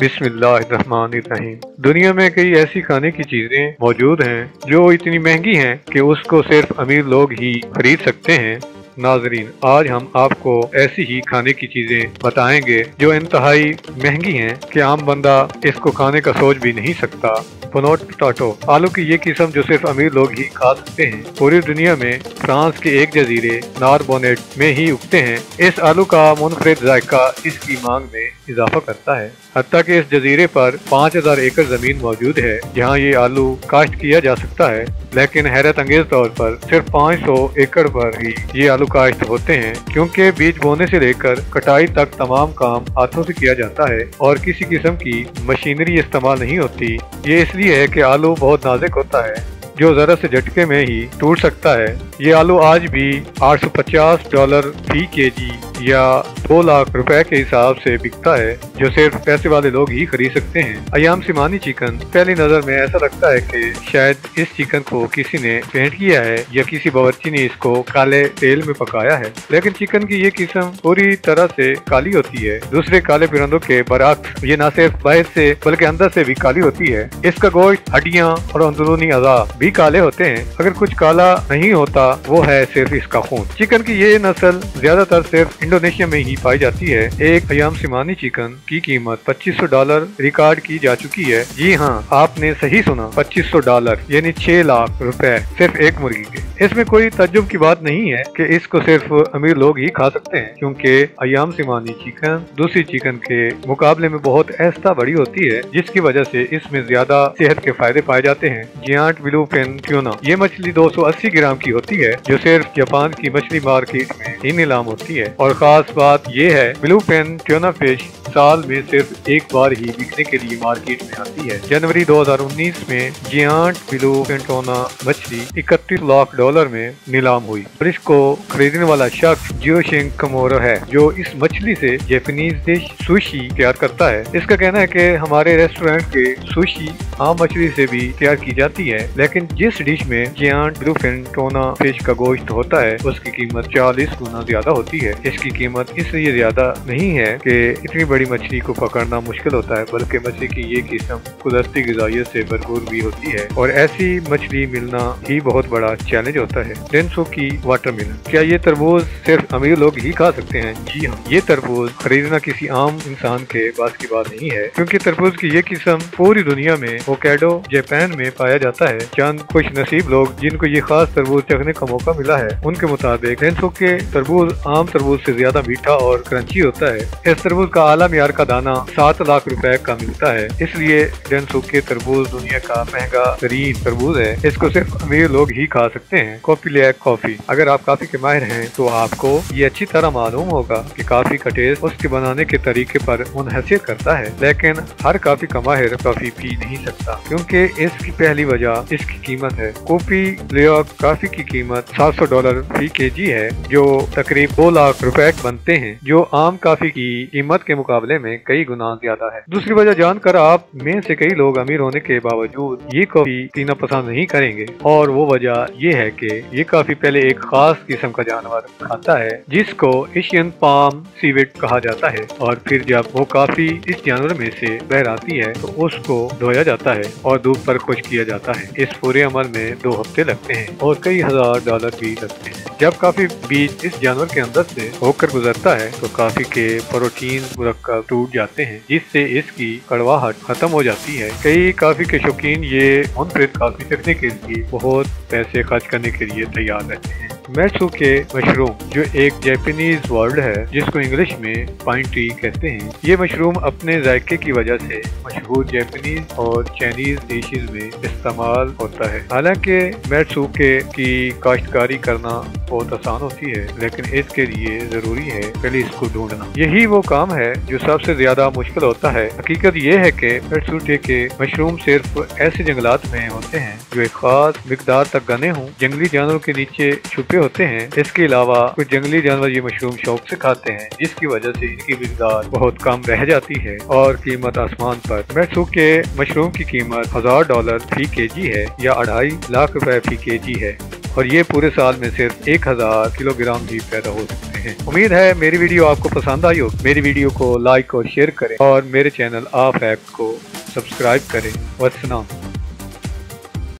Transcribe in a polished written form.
बिस्मिल्लाहिर्रहमानिर्रहीम। दुनिया में कई ऐसी खाने की चीजें मौजूद हैं जो इतनी महंगी हैं कि उसको सिर्फ अमीर लोग ही खरीद सकते हैं। नाजरीन, आज हम आपको ऐसी ही खाने की चीजें बताएंगे जो इंतहाई महंगी हैं कि आम बंदा इसको खाने का सोच भी नहीं सकता। पोटैटो, आलू की ये किस्म जो सिर्फ अमीर लोग ही खा सकते हैं, पूरी दुनिया में फ्रांस के एक जजीरे नारबोनेट में ही उगते हैं। इस आलू का मुनफरिद जायका इसकी मांग में इजाफा करता है। हत्ता कि इस जजीरे पर 5000 एकड़ जमीन मौजूद है जहाँ ये आलू काश्त किया जा सकता है, लेकिन हैरत अंगेज तौर पर सिर्फ 500 एकड़ पर ही ये आलू काश्त होते हैं, क्योंकि बीज बोने से लेकर कटाई तक तमाम काम हाथों से किया जाता है और किसी किस्म की मशीनरी इस्तेमाल नहीं होती। ये इसलिए है कि आलू बहुत नाजुक होता है जो जरा से झटके में ही टूट सकता है। ये आलू आज भी $850 फी केजी या 2 लाख रुपए के हिसाब से बिकता है, जो सिर्फ पैसे वाले लोग ही खरीद सकते हैं। अयाम सिमानी चिकन, पहली नजर में ऐसा लगता है कि शायद इस चिकन को किसी ने पेंट किया है या किसी बावर्ची ने इसको काले तेल में पकाया है, लेकिन चिकन की ये किस्म पूरी तरह से काली होती है। दूसरे काले परिंदों के बरअक्स ये न सिर्फ बाहर से बल्कि अंदर से भी काली होती है। इसका गोश्त, हड्डियाँ और अंदरूनी अज़ा भी काले होते हैं। अगर कुछ काला नहीं होता वो है सिर्फ इसका खून। चिकन की ये नस्ल ज्यादातर सिर्फ इंडोनेशिया में ही पाई जाती है। एक अयाम सिमानी चिकन की कीमत $2500 रिकॉर्ड की जा चुकी है। जी हाँ, आपने सही सुना, $2500 यानी 6 लाख रुपए सिर्फ एक मुर्गी के। इसमें कोई तज्जुब की बात नहीं है कि इसको सिर्फ अमीर लोग ही खा सकते हैं, क्योंकि अयाम सिमानी चिकन दूसरी चिकन के मुकाबले में बहुत ऐसा बड़ी होती है, जिसकी वजह से इसमें ज्यादा सेहत के फायदे पाए जाते हैं। जियांट ब्लूफिन ट्यूना, ये मछली 280 ग्राम की होती है, जो सिर्फ जापान की मछली मार्केट में ही नीलाम होती है। और खास बात यह है, ब्लूफिन ट्यूना फिश साल में सिर्फ एक बार ही बिकने के लिए मार्केट में आती है। जनवरी 2019 में जियांट ब्लूफिन ट्यूना मछली $31 लाख में नीलाम हुई और इसको खरीदने वाला शख्स जियोशिंग कमोरो है, जो इस मछली से जापानीज डिश सुशी तैयार करता है। इसका कहना है कि हमारे रेस्टोरेंट के सुशी आम मछली से भी तैयार की जाती है, लेकिन जिस डिश में जियांट ब्लूफिन ट्यूना फिश का गोश्त होता है उसकी कीमत 40 गुना ज्यादा होती है। इसकी कीमत इसलिए ज्यादा नहीं है कि इतनी बड़ी मछली को पकड़ना मुश्किल होता है, बल्कि मछली की ये किस्म कुदरती ग़िज़ाइयत से भरपूर भी होती है और ऐसी मछली मिलना ही बहुत बड़ा चैलेंज होता है। डेंसो की वाटरमेलन, क्या ये तरबूज सिर्फ अमीर लोग ही खा सकते हैं? जी हाँ, ये तरबूज खरीदना किसी आम इंसान के पास की बात नहीं है, क्योंकि तरबूज की ये किस्म पूरी दुनिया में होक्काइडो जापान में पाया जाता है। चंद खुश नसीब लोग जिनको ये खास तरबूज चखने का मौका मिला है, उनके मुताबिक डेंसो के तरबूज आम तरबूज से ज्यादा मीठा और क्रंची होता है। इस तरबूज का आला मियार का दाना 7 लाख रुपए का मिलता है, इसलिए डेंसो के तरबूज दुनिया का महंगा तरीन तरबूज है। इसको सिर्फ अमीर लोग ही खा सकते हैं। कॉफी लैक कॉफी, अगर आप काफी के माहिर हैं तो आपको ये अच्छी तरह मालूम होगा कि कॉफी का टेस्ट उसके बनाने के तरीके पर मुनहसिर करता है, लेकिन हर कॉफी का माहिर कॉफी पी नहीं सकता, क्योंकि इसकी पहली वजह इसकी कीमत है। कॉफी लैक कॉफी की कीमत $700 फी केजी है, जो तकरीब 2 लाख रुपए बनते हैं, जो आम कॉफी की कीमत के मुकाबले में कई गुना ज्यादा है। दूसरी वजह जानकर आप में से कई लोग अमीर होने के बावजूद ये कॉफी पीना पसंद नहीं करेंगे, और वो वजह ये है कि ये कॉफी पहले एक खास किस्म का जानवर खाता है जिसको एशियन पाम सीवेट कहा जाता है, और फिर जब वो कॉफी इस जानवर में से बहर आती है तो उसको धोया जाता है और धूप पर खुश्क किया जाता है। इस पूरे अमल में 2 हफ्ते लगते हैं और कई $1000 भी लगते हैं। जब कॉफी बीज इस जानवर के अंदर से होकर गुजरता है तो कॉफी के प्रोटीन मुरक्कब टूट जाते हैं, जिससे इसकी कड़वाहट खत्म हो जाती है। कई कॉफी के शौकीन ये मुनफरिद कॉफी चखने के लिए बहुत पैसे खर्च करने के लिए तैयार रहते हैं। मैत्सुके मशरूम, जो एक जापानीज वर्ड है जिसको इंग्लिश में पाइन ट्री कहते हैं, ये मशरूम अपने जायके की वजह से मशहूर जापानीज और चाइनीज डिशेज में इस्तेमाल होता है। हालांकि मैत्सुके की काश्तकारी करना बहुत आसान होती है, लेकिन इसके लिए जरूरी है पहले इसको ढूंढना। यही वो काम है जो सबसे ज्यादा मुश्किल होता है। हकीकत ये है कि मैत्सुके के मशरूम सिर्फ ऐसे जंगलात में होते हैं जो एक खास मिकदार तक घने हों, जंगली जानवरों के नीचे छुपे होते हैं। इसके अलावा कुछ जंगली जानवर ये मशरूम शौक से खाते हैं, जिसकी वजह से इनकी मिकदार बहुत कम रह जाती है और कीमत आसमान पर। मैत्सुके मशरूम की कीमत $1000 फी केजी है या 2.5 लाख रुपए फी केजी है, और ये पूरे साल में सिर्फ 1000 किलोग्राम ही पैदा हो सकते हैं। हैं। उम्मीद है मेरी वीडियो आपको पसंद आई हो। मेरी वीडियो को लाइक और शेयर करें और मेरे चैनल आप ऐप को सब्सक्राइब करें। वस्सलाम।